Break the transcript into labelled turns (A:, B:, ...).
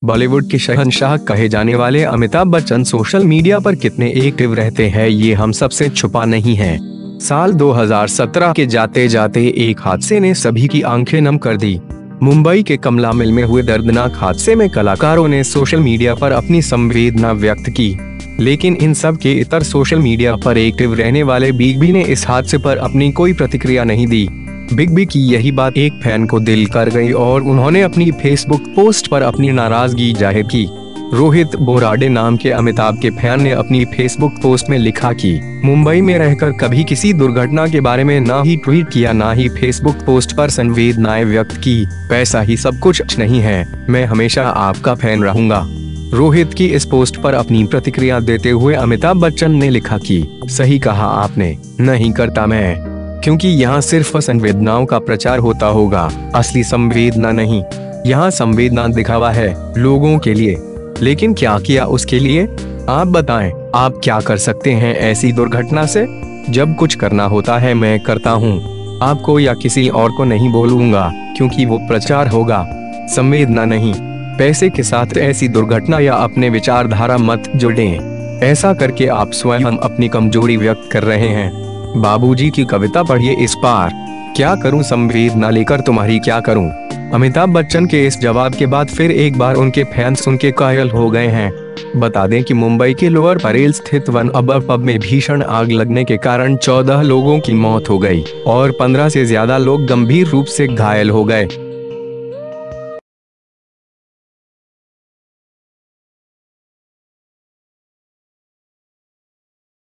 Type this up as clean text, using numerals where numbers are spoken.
A: बॉलीवुड के शहंशाह कहे जाने वाले अमिताभ बच्चन सोशल मीडिया पर कितने एक्टिव रहते हैं ये हम सबसे छुपा नहीं है। साल 2017 के जाते जाते एक हादसे ने सभी की आंखें नम कर दी। मुंबई के कमला मिल में हुए दर्दनाक हादसे में कलाकारों ने सोशल मीडिया पर अपनी संवेदना व्यक्त की, लेकिन इन सब के इतर सोशल मीडिया पर एक्टिव रहने वाले बिग बी ने इस हादसे पर अपनी कोई प्रतिक्रिया नहीं दी। बिग बी की यही बात एक फैन को दिल कर गई और उन्होंने अपनी फेसबुक पोस्ट पर अपनी नाराजगी जाहिर की। रोहित बोराडे नाम के अमिताभ के फैन ने अपनी फेसबुक पोस्ट में लिखा कि मुंबई में रहकर कभी किसी दुर्घटना के बारे में ना ही ट्वीट किया ना ही फेसबुक पोस्ट पर संवेदनाएं व्यक्त की। पैसा ही सब कुछ नहीं है, मैं हमेशा आपका फैन रहूंगा। रोहित की इस पोस्ट पर अपनी प्रतिक्रिया देते हुए अमिताभ बच्चन ने लिखा कि सही कहा आपने, नहीं करता मैं, क्योंकि यहाँ सिर्फ संवेदनाओं का प्रचार होता होगा, असली संवेदना नहीं। यहाँ संवेदना दिखावा है लोगों के लिए, लेकिन क्या किया उसके लिए? आप बताएं, आप क्या कर सकते हैं ऐसी दुर्घटना से? जब कुछ करना होता है मैं करता हूँ, आपको या किसी और को नहीं बोलूंगा, क्योंकि वो प्रचार होगा, संवेदना नहीं। पैसे के साथ ऐसी दुर्घटना या अपने विचारधारा मत जोड़ें। ऐसा करके आप स्वयं अपनी कमजोरी व्यक्त कर रहे हैं। बाबूजी की कविता पढ़िए इस पार, क्या करूं संवेदना लेकर तुम्हारी क्या करूं। अमिताभ बच्चन के इस जवाब के बाद फिर एक बार उनके फैंस सुन के कायल हो गए हैं। बता दें कि मुंबई के लोअर परेल स्थित वन अबर पब में भीषण आग लगने के कारण 14 लोगों की मौत हो गई और 15 से ज्यादा लोग गंभीर रूप से घायल हो गए।